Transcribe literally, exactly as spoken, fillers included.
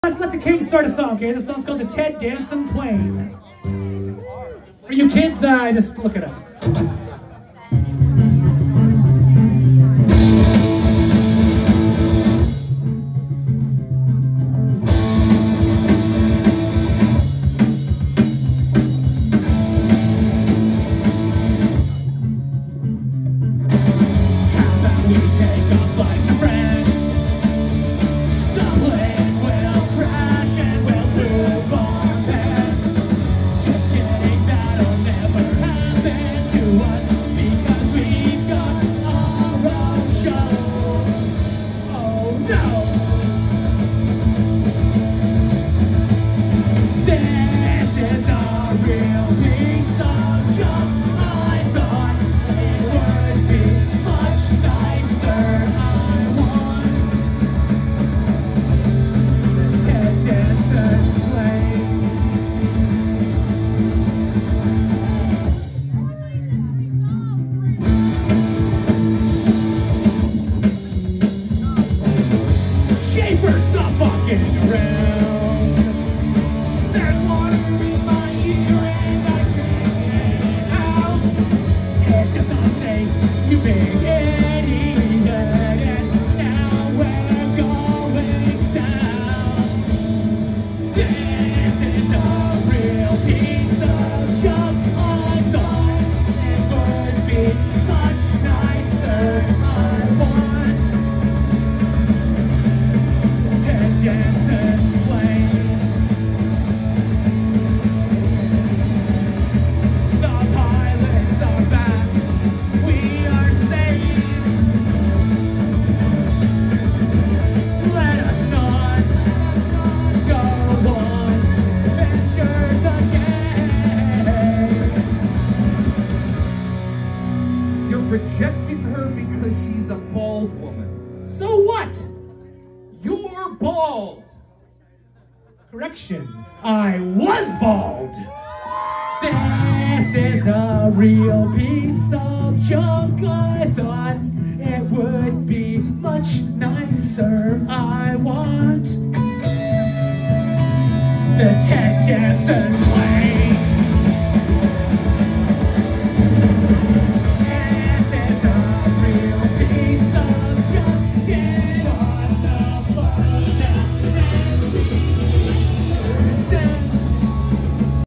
Let's let the king start a song, okay? This song's called The Ted Danson Plane. For you kids, uh, just look it up. Stop fucking around. There's water in my ear and I can't get it out. It's just not safe, you big idiot. And now we're going down. This is a real piece of junk. I thought it would be much nicer. I want Danson Plane. The pilots are back. We are safe. Let us not go on adventures again. You're rejecting her because she's a bald woman. So what? You're bald! Correction, I was bald. This is a real piece of junk. I thought it would be much nicer. I want the Ted Danson Plane.